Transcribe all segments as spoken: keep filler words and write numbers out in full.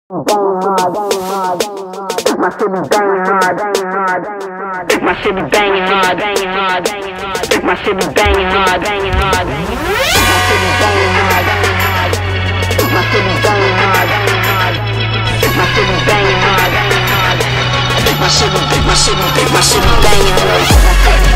My shit be banging hard, banging hard, banging hard. My shit be banging hard, banging hard, banging hard. My shit be banging hard, banging hard, banging hard. My shit be banging hard, banging hard. My shit be banging hard, banging hard. My shit be, my shit be, my shit be banging hard.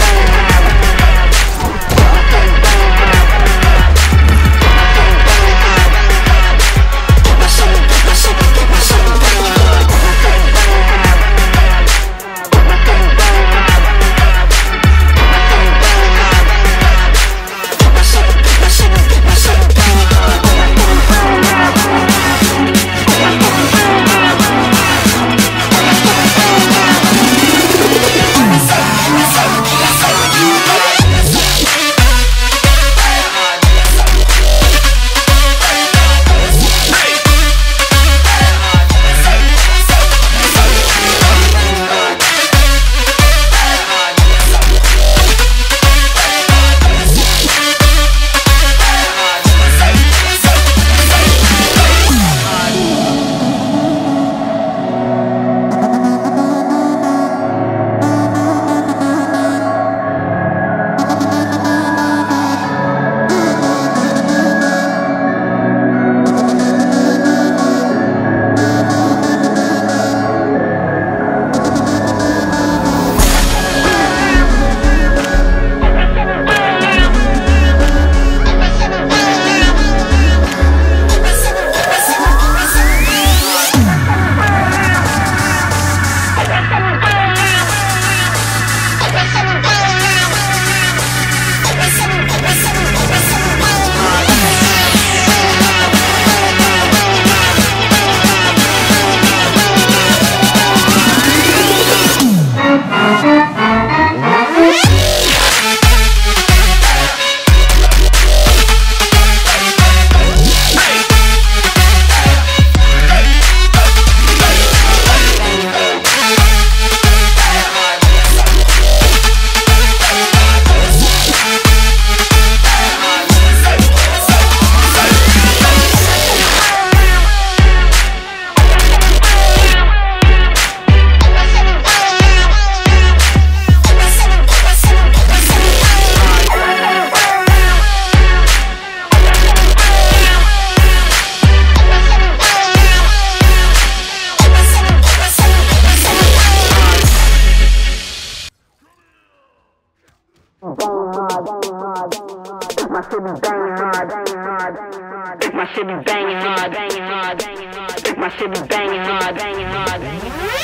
My shit be banging hard, banging hard, banging hard. My shit be banging hard, banging hard, banging hard. My shit be banging hard, banging hard, banging hard.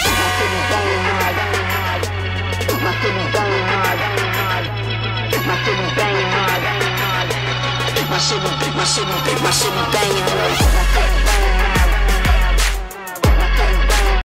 My shit be banging hard, banging hard. My shit be banging hard, banging hard. My shit be banging hard, banging hard. My shit be, my shit be, my shit be.